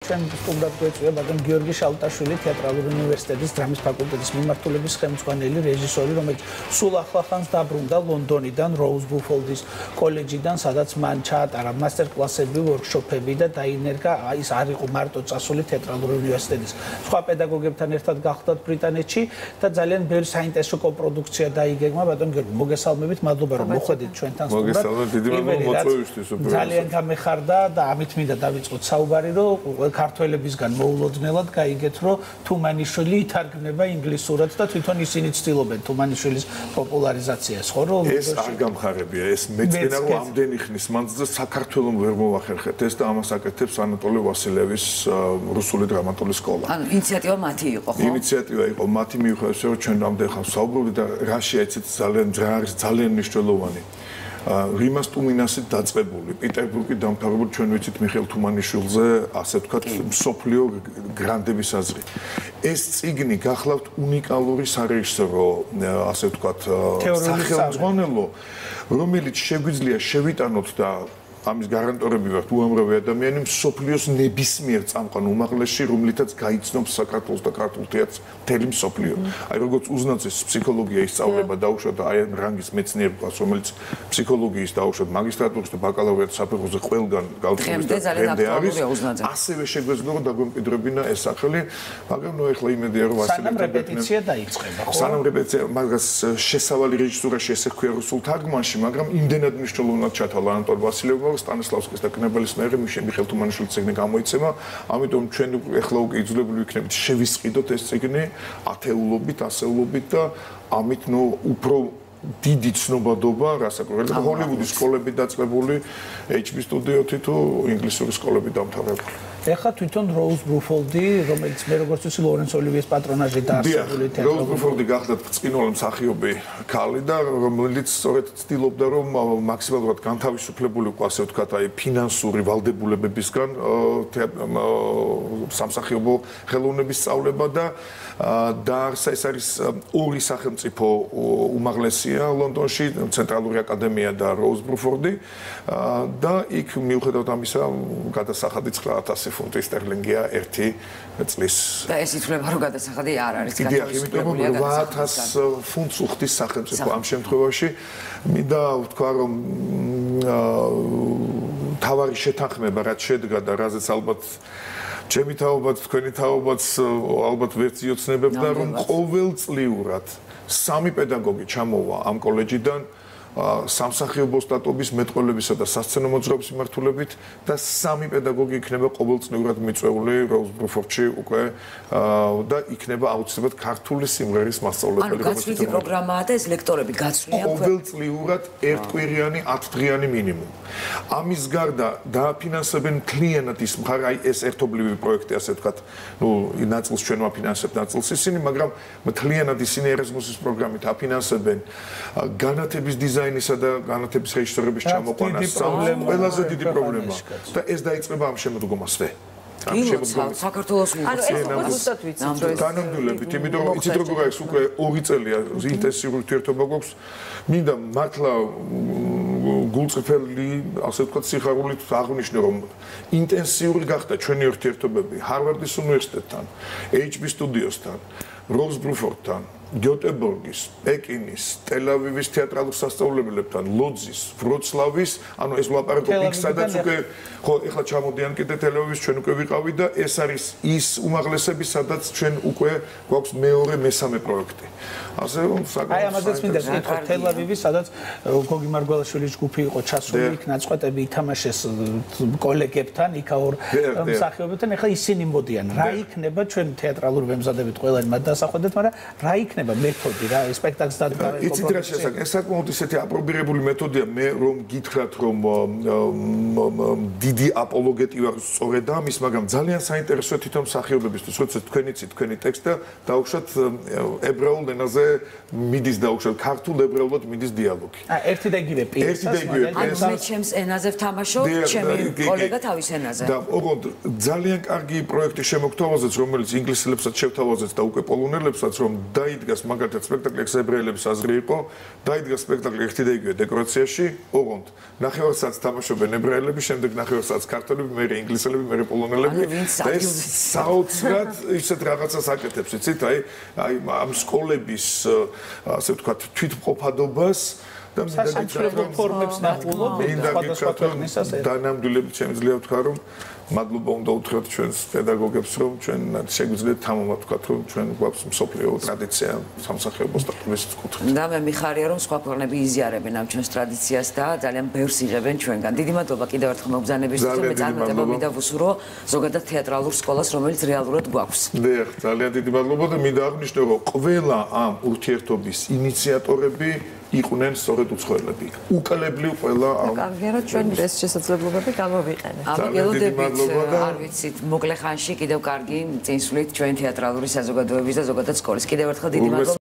ჩვენ სტუდენტ გვეწვია ბატონ გიორგი შალტაშვილი თეატრალური უნივერსიტეტის დრამის ფაკულტეტის მიმართულების ხელმძღვანელი რეჟისორი, რომელიც სულ ახლახანს დაბრუნდა ლონდონიდან, როუზ ბუფოლდის კოლეჯიდან, სადაც მან ჩაატარა მასტერ-კლასები, ვორქშოპები და დაინერგა ის არ იყო მარტო წასული თეატრალური უნივერსიტეტის სხვა პედაგოგებთან ერთად გახლდათ ბრიტანეთში და ძალიან ბევრი საინტერესო კოპროდუქცია დაიგეგმა. ბატონ გიორგი, მოგესალმებით, მადლობა რომ მოხვედით ჩვენთან სტუდიად. მოგესალმებით, დიდი მადლობა მოწვევისთვის. ძალიან გამეხარდა და ამით მინდა დავიწყოთ საუბარი, რომ ქართველებისგან მოულოდნელად გაიგეთ, რომ თუმანიშვილი ითარგმნება ინგლისურად და თვითონ ისინი ცდილობენ თუმანიშვილის პოპულარიზაციას, ხო რომ ეს არ გამხარებია, ეს მეწენა რომ ამდენი ხნის მანძილზე საქართველოს ვერ მოვახერხეთ ეს და ამას აკეთებს ანატოლი ვასილევის რუსული დრამატული სკოლა. ანუ ინიციატივა მათი იყო, ხო? ინიციატივა იყო მათი, მიუხედავად იმისა, რომ ჩვენ რამდენ ხანს ვსაუბრობთ და რაში ეცეთ ძალიან მნიშვნელოვანი. რიმას ტუმინასით დაწყებული, პეტერბურგში დამთავრებული ჩვენ ვიცით მიხეილ თუმანიშვილზე, ასე ვთქვათ, მსოფლიო გრანდების აზრი. ეს წიგნი გახლავთ უნიკალური სარეჟისორო, ასე ვთქვათ, სახელმძღვანელო, რომელიც შეგვიძლია შევიტანოთ და ამის გარანტორები ვართ უამრავი ადამიანი მსოფლიოს ნებისმიერ წამყვან უმაღლესში, რომლითაც გაიცნობს საქართველოს და ქართულ თეატრს მთელი მსოფლიო. აი როგორც უზნაძეს ფსიქოლოგია ისწავლება დაუშვათ აი ამ რანგის მეცნიერებას, რომელიც ფსიქოლოგიის დაუშვათ მაგისტრატურის და ბაკალავრიატის საფეხურზე ყველგან გავწევს და დღემდე არის. ასევე შეგვეძლო რომ დაგვემკვიდრებინა ეს სახელი, მაგრამ ნუ ეხლა იმედია რომ ასეთი სანამ რეპეტიცია დაიწყება, ხო? სანამ რეპეტიცია, მაგას შესავალი რეჟისურაში ესე ქვია რუსულ თარგმანში, მაგრამ იმდენად მნიშვნელოვნად ჩათვალა ანატოლ ვასილევმა სტანისლავსკის და კნებელისნაირი მიხეილ თუმანიშვილის წიგნი გამოიცემა, ამიტომ ჩვენ ეხლა უკვე იძულებული ვიქნებით შევისყიდოთ ეს წიგნი ათეულობით, ასეულობით და ამით ნუ უფრო დიდი ცნობადობა, რასაკვირველია, ჰოლივუდის სკოლები დაწყებული, HB სტუდიოთი თუ ინგლისური სკოლები დამთავრებული. ეხლა თვითონ როუზ ბრუფოლდი, რომელიც მე როგორც ვიცი ლორენს ოლივიეს პატრონაჟი დაარსებული თეატრალური. როუზ ბრუფოლდი გახლდათ ბრწყინვალე მსახიობი ქალი და რომელიც სწორედ ცდილობდა რომ მაქსიმალურად განთავისუფლებული იყო, ასე ვთქვათ, აი ფინანსური ვალდებულებებისგან სამსახიობო ხელოვნების სწავლება და დაარსა ეს არის ორი სახელმწიფო უმაღლესია ლონდონში, ცენტრალური აკადემია და როუზ ბრუფოლდი და იქ მიუხედავად ამისა გადასახადი 9000 ფუნტი სტერლინგია ერთი წლის. და ეს ითვლება რომ გადასახადი არ არის გადასახადებული. 8000 ფუნტს უხდის სახელმწიფო ამ შემთხვევაში. მინდა ვთქვა რომ თავარი შეთანხმება რაც შედგა და რაზეც ალბათ ჩემი თაობაც, თქვენი თაობაც ალბათ ვერც იოცნებებდა რომ ყოველწლიურად 3 პედაგოგი ჩამოვა ამ კოლეჯიდან სამსახიობო სტატობის მეტყველებისა და სასცენო მოძრაობის მიმართულებით და 3 პედაგოგი იქნება ყოველწლიურად მიწვეული როუზ ბრუფოლდში უკვე და იქნება აუცილებლად ქართული სიმღერის მასწავლებელი. ანუ გაცვლითი პროგრამაა და ეს ლექტორები გაცვლიან ყოველწლიურად ერთკვირიანი 10 დღიანი მინიმუმ. ამის გარდა დააფინანსებენ მთლიანად ის მხარე, აი ეს ერთობლივი პროექტი, ასე ვთქვათ, ნუ ნაწილს ჩვენ ვაფინანსებთ, ნაწილს ისინი, მაგრამ მთლიანად ისინი ერაზმუსის პროგრამით აფინანსებენ განათების დიზაინისა და განათების რეჟისორების ჩამოყვანას. ყველაზე დიდი პრობლემაა და ეს დაიწყება ამ შემოდგომასვე. საქართველოს უბრალოდ ვიცით რომ განამდვილებით, იმიტომ რომ იცით როგორ არის უკვე 2 წელია ინტენსიური ურთიერთობა გვაქვს. მინდა მართლა გულწრფელი, ასე ვთქვათ, სიხარულით აღვნიშნო რომ ინტენსიური გახდა ჩვენი ურთიერთობები ჰარვარდის უნივერსიტეტთან, HB სტუდიოსთან, როუზ ბრუფოლდთან, გიოტებორგის, პეკინის, ტელ-ავივის თეატრალურ სასწავლებლებთან, ლოძის, ვროცლავის, ანუ ეს ვლაპარაკობ იქ სადაც უკვე ხო ეხლა ჩამოდიან კიდე ტელ-ავივის ჩვენ უკვე ვიყავით და ეს არის ის უმაღლესები სადაც ჩვენ უკვე გვაქვს მეორე, მესამე პროექტი. ასე რომ აი ამაზეც მინდა ვკითხო ტელ-ავივის სადაც გოგი მარგველაშვილის ჯგუფი იყო ჩასული, იქ ნაწყვეტები ითამაშეს კოლეგებთან, იქაურ მსახიობებთან, ეხლა ისინი მოდიან. რა იქნება ჩვენ თეატრალური მემზადებით ყველანი მათ დასახვედეთ, მაგრამ რა იქნება მეთოდი რა სპექტაკლს დადგმარება. იცით რა შესაძლოა? ეს საკმაოდ ისეთი აპრობირებული მეთოდია. მე რომ გითხრათ რომ დიდი აპოლოგეტი ვარ სწორედ ამის, მაგრამ ძალიან საინტერესოა თვითონ მსახიობებისთვის, როცა თქვენი ტექსტი და დაუშვათ ებრაულ ენაზე მიდის დაუშვათ ქართულ ებრაულად მიდის დიალოგი. ერთი და იგივე პიესას, ანუ მე ჩემს ენაზე ვთამაშობ, ჩემი კოლეგა თავის ენაზე. და ოღონდ ძალიან კარგი პროექტი შემოგთავაზეთ, რომელიც ინგლისელებსაც შევთავაზეთ და უკვე პოლონელებსაც, რომ დაიდგა დაიდგა მაგალითად სპექტაკლი ებრაელების აზრი იყო, დაიდგა სპექტაკლი ერთი და იგივე დეკორაციაში, ოღონდ ნახევარსაც თამაშობენ ებრაელები, შემდეგ ნახევარსაც ქართველები, მერე ინგლისელები, მერე პოლონელები და ეს საოცრად ისეთ რაღაცას აკეთებს, იცით? აი ამ სკოლების ასე ვთქვათ თვითმყოფადობას და სასამართლო ფორმებს ნახულობ სხვადასხვა ქვეყნისას დანამდვილებით შემიძლია ვთქვა რომ მადლობა უნდა უთხრათ ჩვენს პედაგოგებს რომ ჩვენ შეგვიძლია თამამად ვთქვათ რომ ჩვენ გვაქვს მსოფლიო ტრადიცია სამსახიობო სტატუსის კუთხით. და მე მიხარია რომ სხვა ქვეყნები იზიარებენ ამ ჩვენს ტრადიციას და ძალიან ბევრს იღებენ ჩვენგან. დიდი მადლობა კიდევ ერთხელ მოგზაურობისთვის და მე წარმატება მინდა ვუსურო ზოგადად თეატრალურ სკოლას რომელიც რეალურად გვაქვს. დიახ, ძალიან დიდი მადლობა და მინდა აღნიშნო რომ ყველა ამ ურთიერთობის ინიციატორები იყვნენ სწორედ უცხოელები. უკალებლი ყველა ამ კარგია რომ ჩვენ ეს შესაძლებლობები გამოვიყენეთ. ამგელოდებით არ ვიცით მოკლე ხანში კიდევ კარგი წინსვლით ჩვენ თეატრალური საზოგადოების და ზოგადად სკოლის. კიდევ ერთხელ დიდი მადლობა.